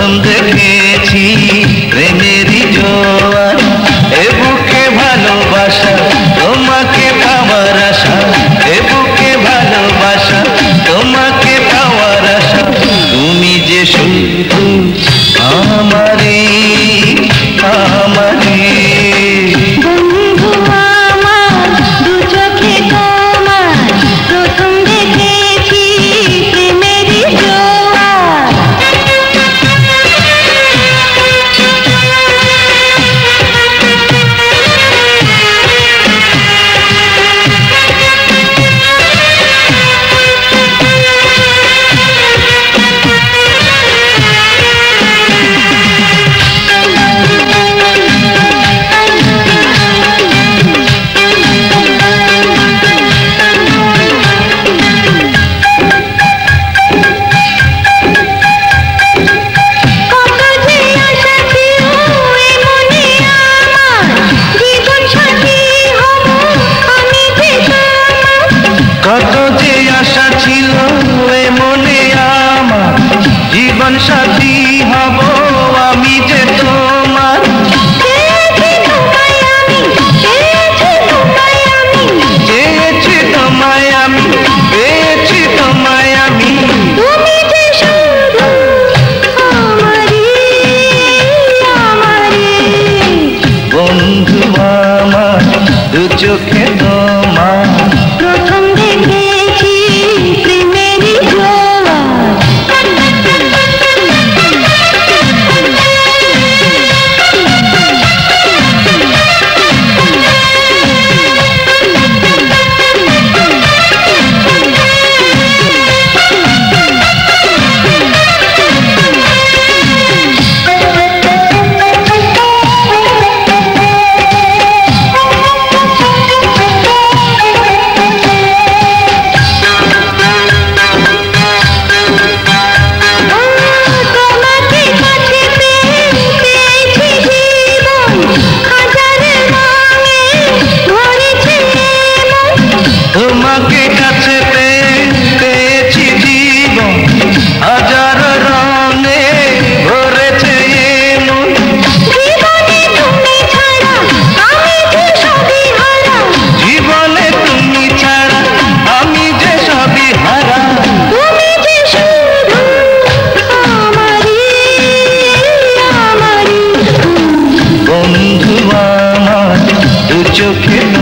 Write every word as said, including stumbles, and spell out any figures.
দেখেছি প্রেমেরই জোয়ার, এ বুকে ভালোবাসা তোমাকে পাওয়ার আশা, এ বুকে ভালোবাসা তোমাকে পাওয়ার আশা। তুমি যে শুধু আমারে আমারে কত যে আশা ছিল এ মনে আমার, জীবন সাথী হব আমি যে তোমার। চেয়েছি তোমায় আমি, পেয়েছি তোমায় আমি, তুমি যে শুধু আমারই আমারই। বন্ধু আমার দু চোখে তোমার প্রথম দেখেছি প্রেমেরই জোয়ার। তোমাকে কাছে পেয়ে পেয়েছি জীবন, হাজার রঙে ভরেছে মন। জীবনে তুমি ছাড়া আমি যে সবই হারা, জীবনে তুমি ছাড়া আমি যে সবই হারা। তুমি যে শুধু আমারই আমারই। বন্ধু আমার দু চোখে